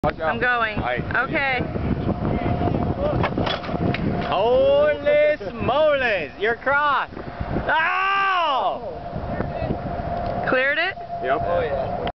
I'm going. Okay. Holy smoles! You're crossed! Oh! Cleared it? Yep. Oh yeah.